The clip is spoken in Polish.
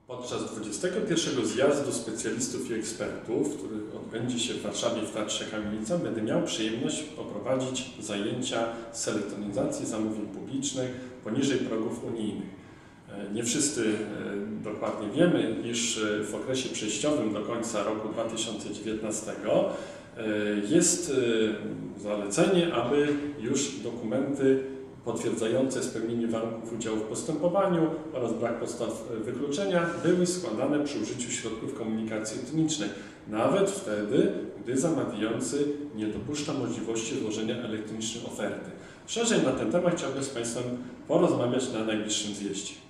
Podczas 21. zjazdu specjalistów i ekspertów, który odbędzie się w Warszawie w Teatrze Kamienica, będę miał przyjemność poprowadzić zajęcia z elektronizacji zamówień publicznych poniżej progów unijnych. Nie wszyscy dokładnie wiemy, iż w okresie przejściowym do końca roku 2019 jest zalecenie, aby już dokumenty potwierdzające spełnienie warunków udziału w postępowaniu oraz brak podstaw wykluczenia były składane przy użyciu środków komunikacji elektronicznej, nawet wtedy, gdy zamawiający nie dopuszcza możliwości złożenia elektronicznej oferty. Szerzej na ten temat chciałbym z Państwem porozmawiać na najbliższym zjeździe.